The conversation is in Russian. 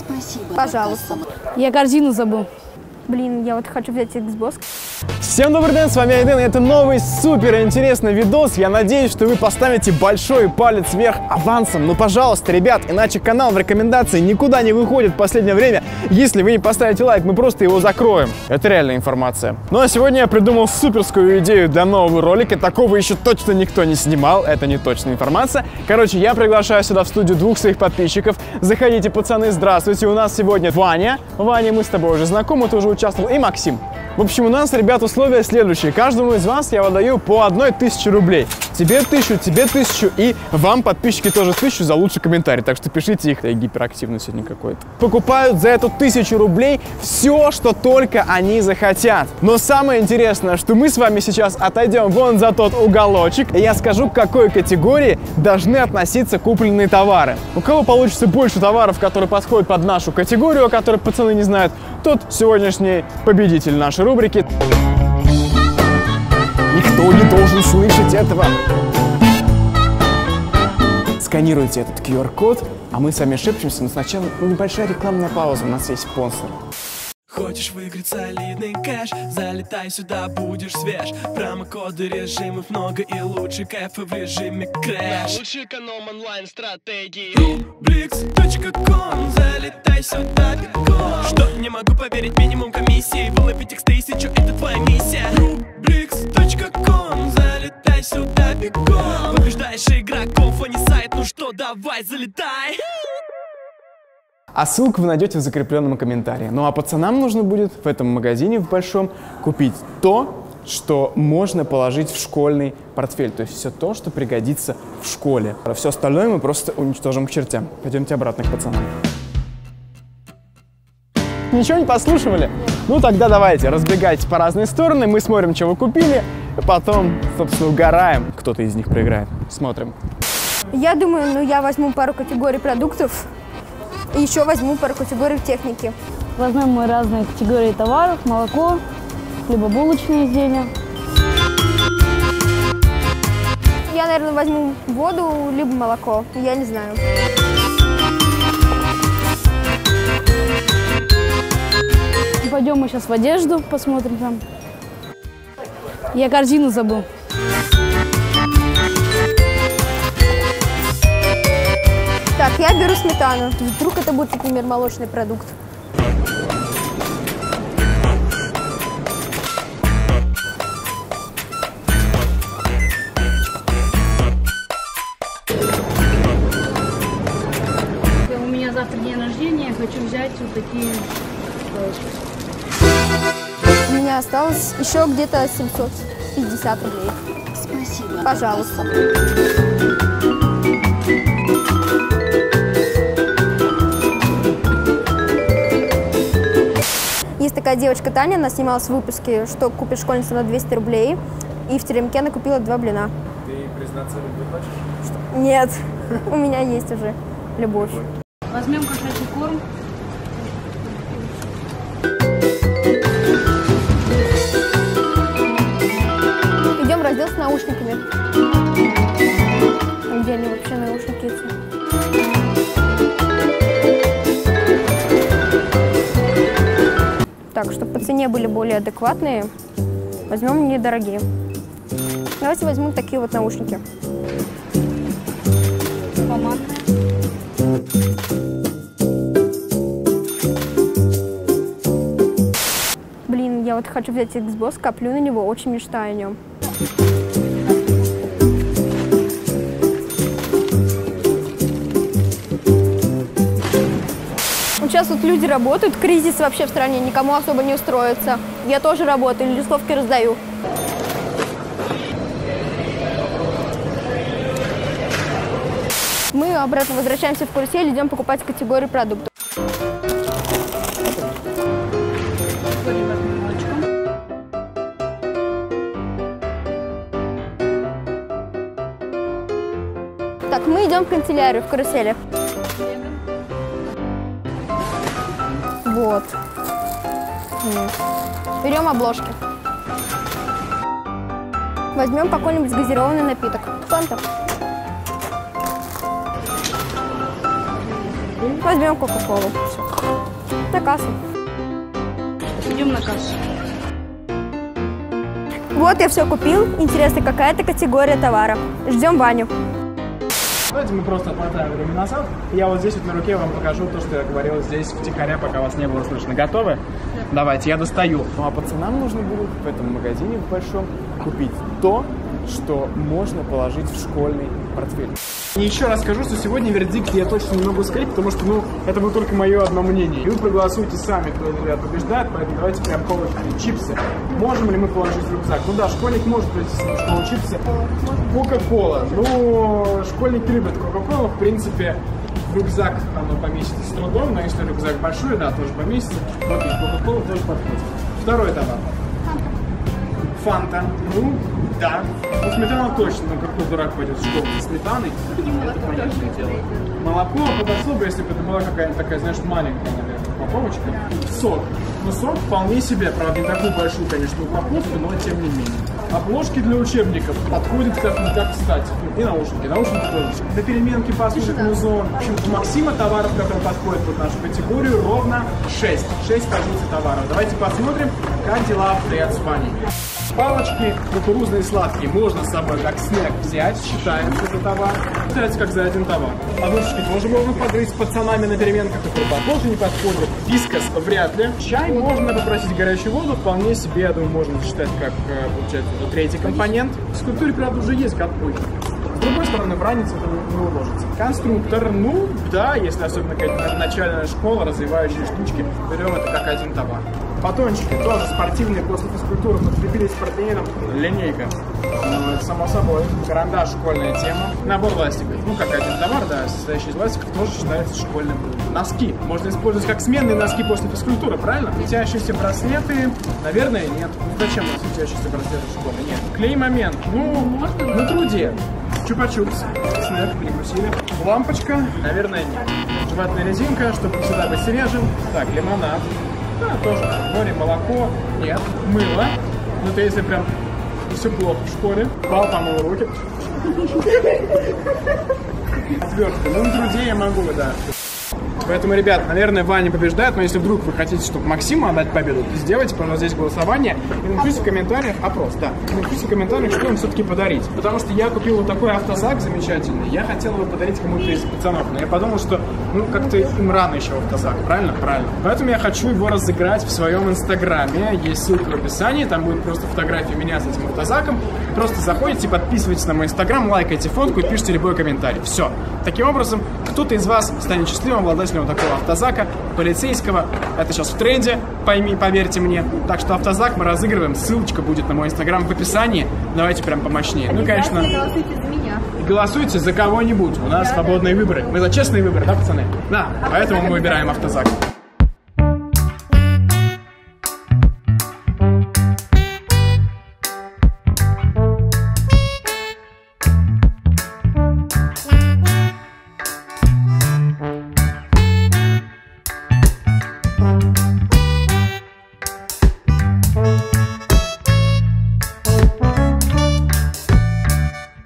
Спасибо. Пожалуйста. Я корзину забыл. Блин, я вот хочу взять Xbox. Всем добрый день, с вами Айден, и это новый супер интересный видос. Я надеюсь, что вы поставите большой палец вверх авансом. Ну, пожалуйста, ребят, иначе канал в рекомендации никуда не выходит в последнее время. Если вы не поставите лайк, мы просто его закроем. Это реальная информация. Ну, а сегодня я придумал суперскую идею для нового ролика. Такого еще точно никто не снимал. Это не точная информация. Короче, я приглашаю сюда в студию двух своих подписчиков. Заходите, пацаны, здравствуйте. У нас сегодня Ваня. Ваня, мы с тобой уже знакомы, ты уже участвовал. И Максим. В общем, у нас, ребят, условия следующие. Каждому из вас я выдаю по 1000 рублей. Тебе 1000, тебе 1000 и вам, подписчики, тоже 1000 за лучший комментарий. Так что пишите их. Я гиперактивный сегодня какой-то. Покупают за эту 1000 рублей все, что только они захотят. Но самое интересное, что мы с вами сейчас отойдем вон за тот уголочек, и я скажу, к какой категории должны относиться купленные товары. У кого получится больше товаров, которые подходят под нашу категорию, о которой пацаны не знают, тот сегодняшний победитель нашей рубрики. Никто не должен слышать этого. Сканируйте этот QR-код, а мы с вами шепчемся, но сначала небольшая рекламная пауза, у нас есть спонсор. Хочешь выиграть солидный кэш? Залетай сюда, будешь свеж. Промокоды, режимов много и лучше кайфа в режиме крэш. Лучший эконом онлайн-стратегии. Blix.com, залетай сюда, бегом. Что, не могу поверить, минимум комиссии. Выловить X1000, это твоя миссия. Blix.com, залетай сюда, бегом. Побеждаешь игроков, а не сайт, ну что, давай, залетай. А ссылку вы найдете в закрепленном комментарии. Ну а пацанам нужно будет в этом магазине в большом купить то, что можно положить в школьный портфель. То есть все то, что пригодится в школе. А все остальное мы просто уничтожим к чертям. Пойдемте обратно к пацанам. Ничего не послушивали? Ну тогда давайте, разбегайтесь по разные стороны, мы смотрим, что вы купили, и потом, собственно, угораем. Кто-то из них проиграет. Смотрим. Я думаю, я возьму пару категорий продуктов. И еще возьму пару категорий техники. Возьмем мы разные категории товаров, молоко, хлебобулочные изделия. Я, наверное, возьму воду, либо молоко. Я не знаю. Пойдем мы сейчас в одежду, посмотрим там. Я корзину забыл. Так, я беру сметану. Вдруг это будет, например, молочный продукт. У меня завтра день рождения, я хочу взять вот такие палочки. У меня осталось еще где-то 750 рублей. Спасибо. Пожалуйста. Есть такая девочка Таня, она снималась в выпуске «Что купит школьница на 200 рублей». И в теремке она купила 2 блина. Ты признаться, любовь хочешь? Нет, у меня есть уже любовь. Возьмем кошачий корм. Идем в раздел с наушниками. Где они вообще, наушники эти? Так, чтобы по цене были более адекватные, возьмем недорогие. Давайте возьмем такие вот наушники. Блин, я вот хочу взять Xbox, коплю на него, очень мечтаю о нем. Сейчас вот люди работают, кризис вообще в стране, никому особо не устроится. Я тоже работаю, листовки раздаю. Мы обратно возвращаемся в карусель, идем покупать категорию продуктов. Так, мы идем в канцелярию, в карусели. Вот. Берем обложки. Возьмем какой-нибудь газированный напиток. Фанта. Возьмем кока-колу. Всё. На кассу. Идем на кассу. Вот я все купил. Интересно, какая это категория товара. Ждем Ваню. Давайте мы просто отмотаем время назад. Я вот здесь вот на руке вам покажу то, что я говорил здесь втихаря, пока вас не было слышно. Готовы? Давайте, я достаю. Ну а пацанам нужно будет в этом магазине в большом купить то, что можно положить в школьный портфель. И еще раз скажу, что сегодня вердикт я точно не могу сказать, потому что, ну, это будет только мое одно мнение. И вы проголосуете сами, кто ребят побеждает, поэтому давайте прям полностью чипсы. Можем ли мы положить в рюкзак? Ну да, школьник может прийти в школу чипсы. Кока-кола. Ну, школьники любят кока-колу, в принципе, в рюкзак оно поместится с трудом, но если рюкзак большой, да, тоже поместится. Вот и кока-кола тоже подходит. Второй товар. Фанта. Ну, да. Ну, сметана точно, но какой дурак пойдет в школу со сметаной? Это понятное дело. Молоко подошло бы, если бы это была какая-то такая, знаешь, маленькая, наверное, упаковочка. Сок. Ну, сок вполне себе, правда, не такую большую, конечно, упаковку, но тем не менее. Обложки для учебников подходят как кстати. И наушники. Наушники тоже. До переменки послушать музон. В общем, у Максима товаров, которые подходят под нашу категорию, ровно 6. 6 позиций товаров. Давайте посмотрим, как дела обстоят с Ваней. Палочки кукурузные сладкие можно с собой как снэк взять, считается за товар. Считается как за один товар. Подушечки тоже можно погрызть с пацанами на переменках, которые тоже не подходят. Вискас вряд ли. Чай можно попросить горячую воду, вполне себе, я думаю, можно считать как, получается, третий компонент. В скульптуре, правда, уже есть катпой. С другой стороны, в ранец это не уложится. Конструктор, ну да, если особенно какая-то начальная школа, развивающие штучки, берем это как один товар. Батончики тоже спортивные, после физкультуры подкрепились спортсменом. Линейка, ну, это само собой. Карандаш, школьная тема. Набор ластиков, ну как один товар, да, состоящий из ластиков, тоже считается школьным. Носки можно использовать как сменные носки после физкультуры, правильно? Светящиеся браслеты, наверное, нет. Зачем у нас светящиеся браслеты в школе? Нет. Клей-момент, ну, на труде. Чупа-чупс, снэк, перекусили. Лампочка, наверное, нет. Жевательная резинка, чтобы всегда быть свежим. Так, лимонад. Да, тоже море, молоко, нет, мыло. Ну, то если прям все плохо в школе. Пал, помыл руки. Отвертка. Ну, на труде я могу, да. Поэтому, ребят, наверное, Ваня побеждает, но если вдруг вы хотите, чтобы Максиму отдать победу, то сделайте, пожалуйста, здесь голосование и напишите в комментариях, опрос, да, напишите в комментариях, что им все-таки подарить. Потому что я купил вот такой автозак замечательный, я хотел его подарить кому-то из пацанов, но я подумал, что, ну, как-то им рано еще автозак, правильно? Правильно. Поэтому я хочу его разыграть в своем инстаграме, есть ссылка в описании, там будет просто фотография меня с этим автозаком. Просто заходите, подписывайтесь на мой инстаграм, лайкайте фотку и пишите любой комментарий. Все. Таким образом, кто-то из вас станет счастливым обладателем вот такого автозака, полицейского. Это сейчас в тренде, поверьте мне. Так что автозак мы разыгрываем. Ссылочка будет на мой инстаграм в описании. Давайте прям помощнее. Ну, конечно. Голосуйте за меня. Голосуйте за кого-нибудь. У нас свободные выборы. Мы за честные выборы, да, пацаны? Да. Поэтому мы выбираем автозак.